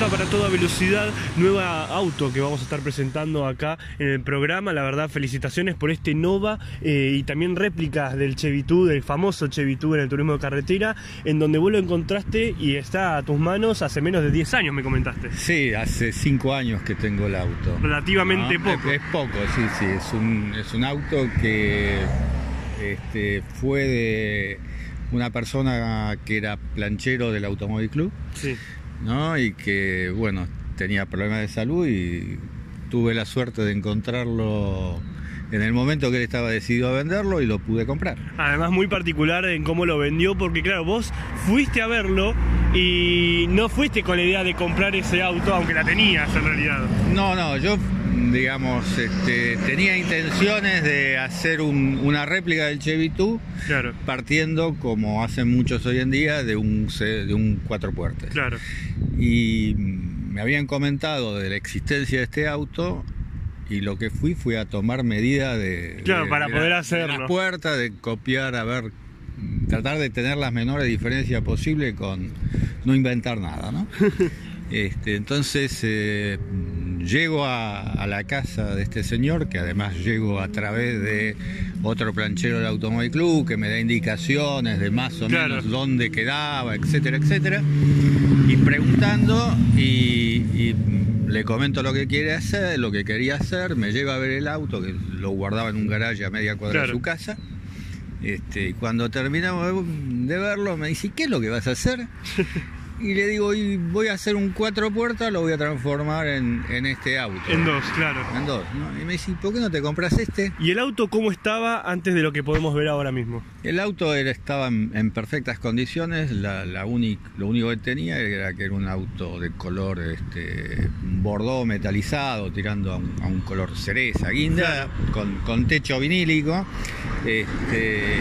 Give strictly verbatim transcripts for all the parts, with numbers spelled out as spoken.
arranca para toda velocidad, nueva auto que vamos a estar presentando acá en el programa. La verdad, felicitaciones por este Nova eh, y también réplicas del Chevy-Two, del famoso Chevy-Two en el turismo de carretera, en donde vos lo encontraste y está a tus manos hace menos de diez años, me comentaste. Sí, hace cinco años que tengo el auto. Relativamente ¿No? poco. Es, es poco, sí, sí, es un, es un auto que este, fue de una persona que era planchero del Automóvil Club, Sí. ¿no? Y que, bueno, tenía problemas de salud y tuve la suerte de encontrarlo en el momento que él estaba decidido a venderlo y lo pude comprar. Además, muy particular en cómo lo vendió, porque claro, vos fuiste a verlo y no fuiste con la idea de comprar ese auto, aunque la tenías en realidad. No, no, yo, digamos, este, tenía intenciones de hacer un, una réplica del Chevy-Two, Claro. partiendo, como hacen muchos hoy en día, de un, de un cuatro puertas. Claro. Y me habían comentado de la existencia de este auto y lo que fui fue a tomar medida de, Claro, de, para de poder la, hacerlo. de las puertas, de copiar, a ver, tratar de tener las menores diferencias posibles con no inventar nada, ¿no? Este, entonces eh, llego a, a la casa de este señor, que además llego a través de otro planchero del Automóvil Club, que me da indicaciones de más o Claro. menos dónde quedaba, etcétera, etcétera, y preguntando y, y le comento lo que quiere hacer, lo que quería hacer, me lleva a ver el auto, que lo guardaba en un garaje a media cuadra Claro. de su casa. Este, y cuando terminamos de verlo me dice, ¿qué es lo que vas a hacer? Y le digo, y voy a hacer un cuatro puertas, lo voy a transformar en, en este auto. En dos, claro. En dos, ¿no? Y me dice, ¿por qué no te compras este? ¿Y el auto cómo estaba antes de lo que podemos ver ahora mismo? El auto era, estaba en, en perfectas condiciones, la, la únic, lo único que tenía era que era un auto de color este, bordó metalizado, tirando a un, a un color cereza, guinda, con, con techo vinílico, este,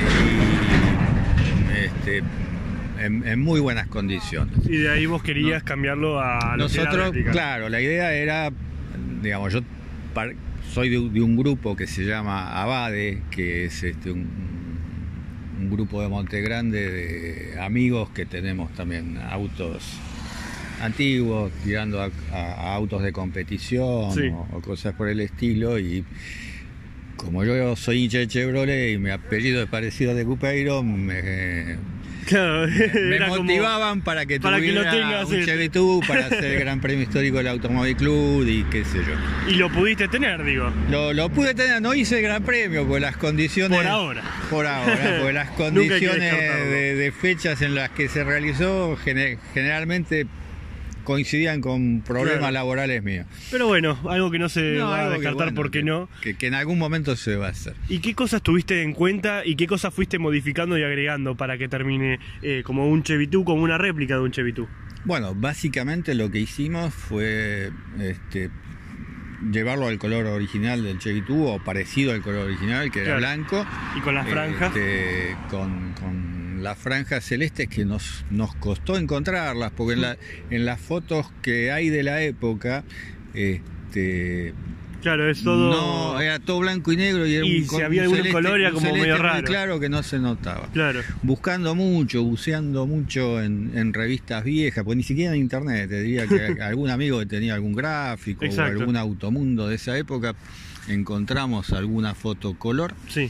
y, este, En, en muy buenas condiciones. Y de ahí vos querías No. cambiarlo a lo que era Nosotros, réplica. claro, la idea era, digamos, yo par, soy de, de un grupo que se llama Abade, que es este un, un grupo de Monte Grande de amigos que tenemos también autos antiguos, tirando a, a, a autos de competición, Sí. o, o cosas por el estilo, y como yo soy hincha de Chevrolet y mi apellido es parecido a de Cupeiro, me... Claro, me era como- motivaban para que para que tuviera lo tengas, un eh. Chevy-Two para hacer el Gran Premio Histórico del Automóvil Club y qué sé yo. Y lo pudiste tener, digo. Lo, lo pude tener, no hice el Gran Premio porque las condiciones... Por ahora. Por ahora, porque las Nunca hay que condiciones descartarlo. de, de fechas en las que se realizó gene- generalmente coincidían con problemas Claro. laborales míos. Pero bueno, algo que no se No, va a algo que, descartar, bueno, ¿por qué que- no? Que, que en algún momento se va a hacer. ¿Y qué cosas tuviste en cuenta y qué cosas fuiste modificando y agregando para que termine eh, como un Chevy-Two, como una réplica de un Chevy-Two? Bueno, básicamente lo que hicimos fue este, llevarlo al color original del Chevy-Two, o parecido al color original, que era Claro. blanco. Y con las franjas. Este, con, con las franjas celestes que nos, nos costó encontrarlas, porque en, la, en las fotos que hay de la época, este, Claro, es todo... no, era todo blanco y negro y era Y un, si un había algún celeste- color era un como celeste medio muy raro. claro que no se notaba. Claro. Buscando mucho, buceando mucho en, en revistas viejas, pues ni siquiera en internet, te diría que algún amigo que tenía algún gráfico Exacto. o algún automundo de esa época, encontramos alguna foto color. Sí.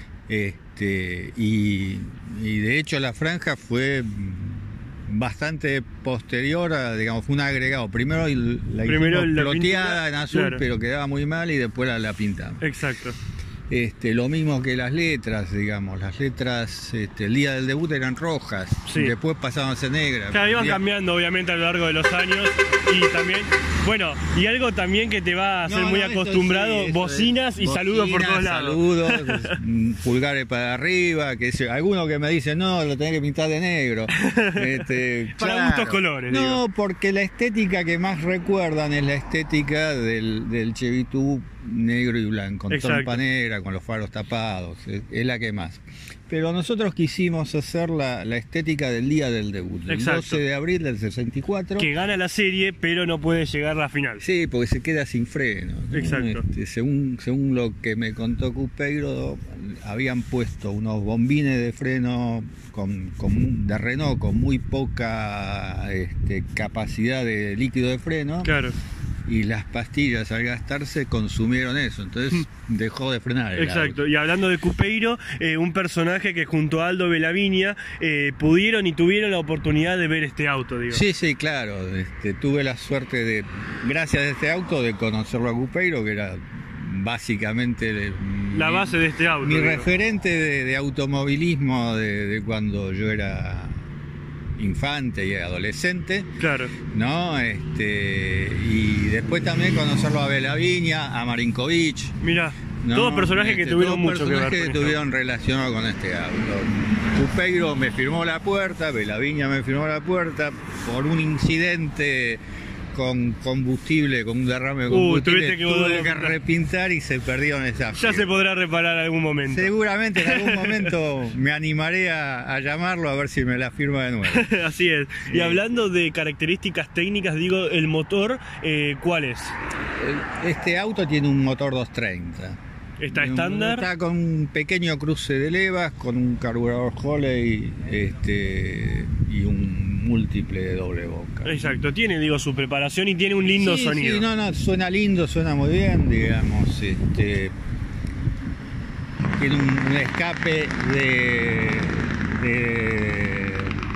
Este, y, y de hecho la franja fue bastante posterior a, digamos, fue un agregado. Primero la Primero hicimos la ploteada pintura, en azul, claro. pero quedaba muy mal, y después la, la pintamos. Exacto. Este, lo mismo que las letras, digamos, las letras este, el día del debut eran rojas, Sí. después pasaban a ser negras. Claro, iban Día- cambiando obviamente a lo largo de los años y también, bueno, y algo también que te va a hacer No, muy no, esto acostumbrado, sí, eso bocinas es. y saludos por todos Bocinas, lados. Saludos, mm, pulgares para arriba, que sé, alguno que me dice, no, lo tenés que pintar de negro. Este, Para gustos colores, No, digo. porque la estética que más recuerdan es la estética del, del Chevy-Two negro y blanco, con Exacto. trompa negra, con los faros tapados, es, es la que más. pero nosotros quisimos hacer la, la estética del día del debut, el Exacto. doce de abril del sesenta y cuatro. Que gana la serie, pero no puede llegar a la final. Sí, porque se queda sin freno, ¿no? Exacto. Este, según, según lo que me contó Cupeiro, habían puesto unos bombines de freno con, con, de Renault con muy poca este, capacidad de líquido de freno. Claro. Y las pastillas al gastarse consumieron eso, entonces dejó de frenar el Exacto, auto. y hablando de Cupeiro, eh, un personaje que junto a Aldo Belaviña eh, pudieron y tuvieron la oportunidad de ver este auto, digo. Sí, sí, claro, este, tuve la suerte de, gracias a este auto, de conocerlo a Cupeiro, que era básicamente de, la mi, base de este auto. mi digo. referente de, de automovilismo de, de cuando yo era infante y adolescente. Claro. ¿No? Este, y después también conocerlo a Belaviña, a Marinkovic. Mira, ¿no? todos personajes este, que tuvieron todos mucho que ver. personajes con que esto. tuvieron relacionado con este auto. Cupeiro me firmó la puerta, Belaviña me firmó la puerta por un incidente con combustible, con un derrame de Uh, combustible. tuviste que tuve volver a que comprar. repintar y se perdieron esas. Ya se podrá reparar en algún momento. Seguramente en algún momento me animaré a, a llamarlo a ver si me la firma de nuevo. Así es. Sí. Y hablando de características técnicas, digo, el motor, eh, ¿cuál es? Este auto tiene un motor doscientos treinta. ¿Está estándar? Está con un pequeño cruce de levas, con un carburador Holley este, y un múltiple de doble boca. Exacto, tiene, digo, su preparación y tiene un lindo sí, sonido. Sí, no, no, suena lindo, suena muy bien, digamos. Este, tiene un, un escape de, de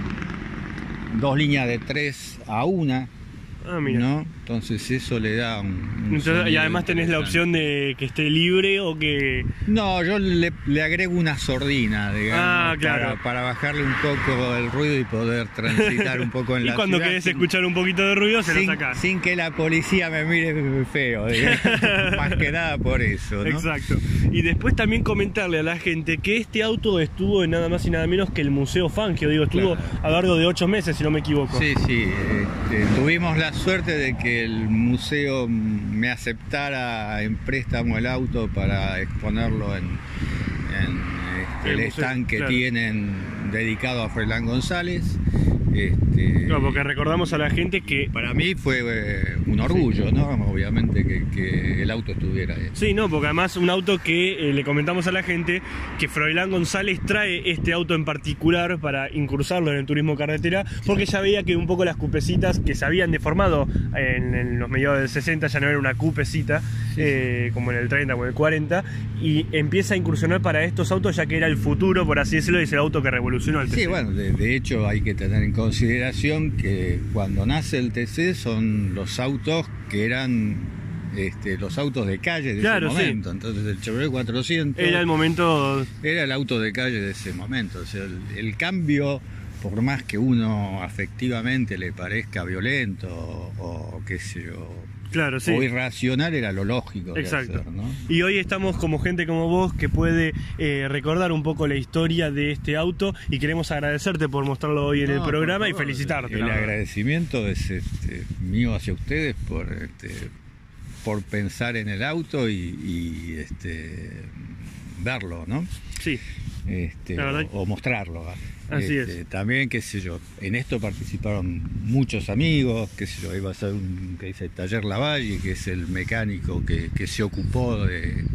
dos líneas de tres a una. Ah, mira. ¿No? Entonces eso le da un, un Entonces, y sonido además tenés la interesante. opción de que esté libre o que... No, yo le, le agrego una sordina, digamos, Ah, claro. para, para bajarle un poco el ruido y poder transitar un poco en Y la cuando ciudad querés sin- escuchar un poquito de ruido, se sin, lo sacás. sin que la policía me mire feo, digamos. Más que nada por eso, ¿no? Exacto. Y después también comentarle a la gente que este auto estuvo en nada más y nada menos que el Museo Fangio, digo, estuvo Claro. a lo largo de ocho meses, si no me equivoco. Sí, sí, este, tuvimos la suerte de que el museo me aceptara en préstamo el auto para exponerlo en, en este, El el, museo, stand que claro. tienen dedicado a Froilán González. Este, No, porque recordamos a la gente que... para mí fue eh, un orgullo, ¿no? Obviamente que, que el auto estuviera ahí. Sí, no, porque además un auto que eh, le comentamos a la gente que Froilán González trae este auto en particular para incursarlo en el turismo carretera, porque ya veía que un poco las cupecitas que se habían deformado en, en los mediados del sesenta ya no era una cupecita, eh, como en el treinta o en el cuarenta, y empieza a incursionar para estos autos ya que era el futuro, por así decirlo, y es el auto que revolucionó el T C. Sí, bueno, de, de hecho hay que tener en consideración que cuando nace el T C son los autos que eran este, los autos de calle de Claro, ese sí. momento. Entonces el Chevrolet cuatrocientos Era el momento... era el auto de calle de ese momento. O sea, el, el cambio, por más que uno afectivamente le parezca violento o, o qué sé yo, Claro, sí. o irracional, era lo lógico de Exacto. hacer, ¿no? Y hoy estamos como gente como vos que puede eh, recordar un poco la historia de este auto y queremos agradecerte por mostrarlo hoy en el No, programa por y favor, felicitarte. El la verdad. agradecimiento es este, mío hacia ustedes por, este, por pensar en el auto y, y, este, verlo, ¿no? Sí, Este, La verdad- o, o mostrarlo. Así Este, es. También, qué sé yo, en esto participaron muchos amigos, qué sé yo, iba a ser un que dice Taller Lavalle, que es el mecánico que, que se ocupó de,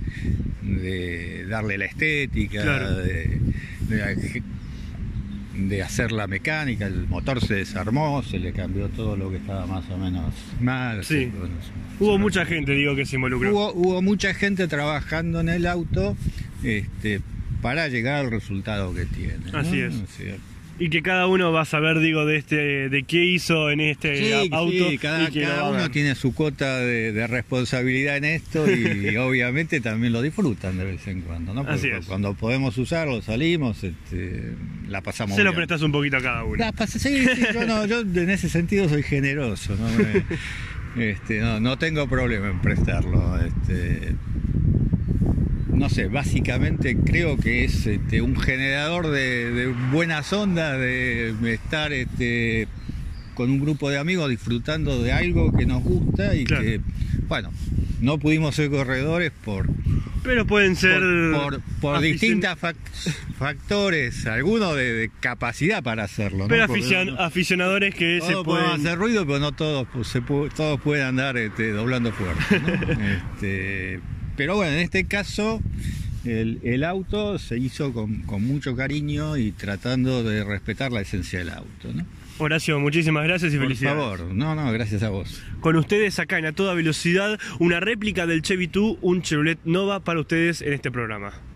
de darle la estética, Claro. de, de, de hacer la mecánica, el motor se desarmó, se le cambió todo lo que estaba más o menos mal. Sí. se- bueno, se- hubo se- mucha gente, digo, que se involucró. Hubo, hubo mucha gente trabajando en el auto este, para llegar al resultado que tiene, ¿no? Así es. O sea, Y que cada uno va a saber, digo, de este, de qué hizo en este sí, auto. sí, cada, y que lo cada va a uno ver. tiene su cuota de, de responsabilidad en esto y, obviamente también lo disfrutan de vez en cuando, ¿no? Así Porque es. cuando podemos usarlo, salimos, este, la pasamos Se lo bien. prestas un poquito a cada uno. La pas- sí, sí, yo, no, yo en ese sentido soy generoso, no, Me- este, no, no tengo problema en prestarlo. Este, no sé, básicamente creo que es este, un generador de, de buenas ondas, de estar este, con un grupo de amigos disfrutando de algo que nos gusta y Claro. que, bueno, no pudimos ser corredores por... Pero pueden ser... Por, por, por distintos factores, algunos de, de capacidad para hacerlo, ¿no? Pero Porque aficion, no, aficionadores que todos se pueden... hacer ruido, pero no todos, pues, se puede, todos pueden andar este, doblando fuerte, ¿no? este, pero bueno, en este caso el, el auto se hizo con, con mucho cariño y tratando de respetar la esencia del auto, ¿no? Horacio, muchísimas gracias y Por felicidades. Por favor, no, no, gracias a vos. Con ustedes acá en A Toda Velocidad, una réplica del Chevy dos, un Chevrolet Nova para ustedes en este programa.